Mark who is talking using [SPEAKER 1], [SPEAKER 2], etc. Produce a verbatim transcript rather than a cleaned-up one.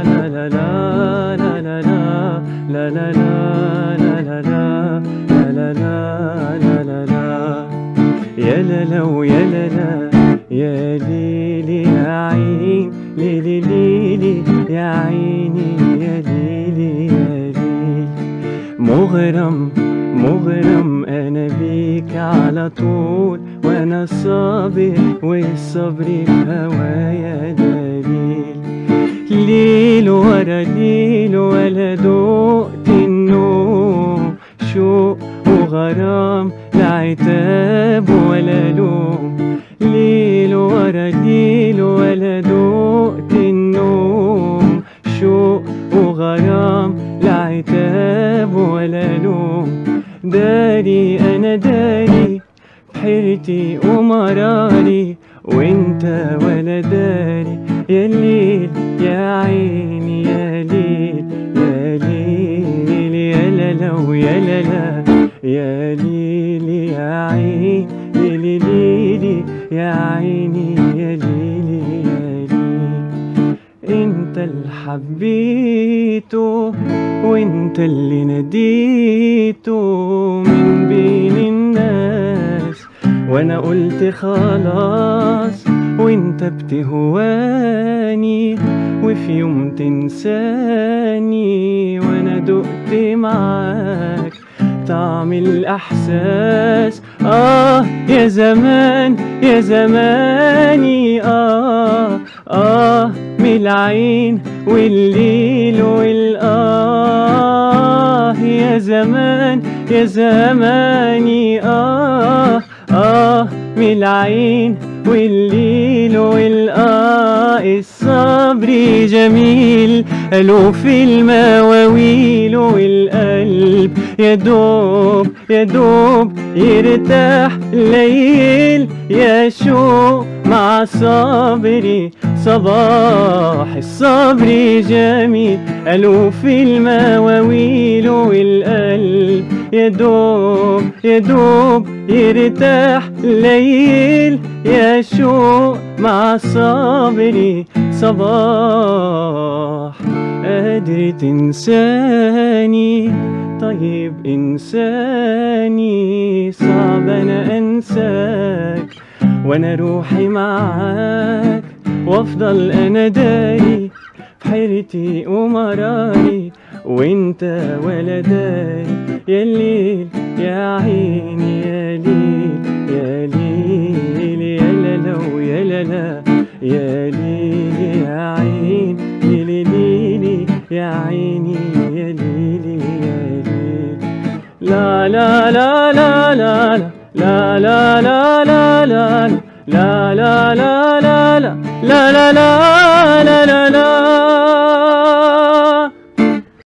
[SPEAKER 1] لا لا لا لا لا لا لا لا لا لا لا لا لا لا يا لا لا ويا لا لا يا ليلي يا عين ليلي ليلي يا عيني يا ليلي يا ليلي مغرم مغرم أنا بيك على طول وأنا صابر والصبر في هوايا دليل ليل ورا ليل ولا دقت النوم شوق وغرام لا عتاب ولا لوم ليل ورا ليل ولا دقت النوم شوق وغرام لا عتاب ولا لوم داري أنا داري بحيرتي ومراري وانت ولا داري يا ليل يا عيني يا ليل يا ليل يا لا لا ويا لا لا يا ليل يا عين ليلي ليلي يا عيني يا ليلي يا ليل انت اللي حبيته وانت اللي ناديته من بين الناس وانا قلت خلاص وانت بتهواني وفي يوم تنساني وانا دقت معاك طعم الاحساس اه يا زمان يا زماني اه اه من العين والليل والآه يا زمان يا زماني آه آه من العين والليل والآه الصبر جميل قالوا في المواويل والقلب يدوب يدوب يرتاح ليل يا شوق مع صبري صباح الصبر جميل قالوا في المواويل والقلب يدوب يدوب يرتاح ليل يا شوق مع صبري صباح قادر تنساني طيب إنساني صعب أنا أنساك وأنا روحي معاك وأفضل أنا داري بحيرتي ومراري وانت ولا داري يا الليل يا عيني يا ليل يا ليل يا لا لا ويا لا لا يا ليل يا عين ليلي ليلي يا عيني يا ليلي يا ليل لا لا لا لا لا لا لا لا لا لا لا لا لا لا لا لا لا لا لا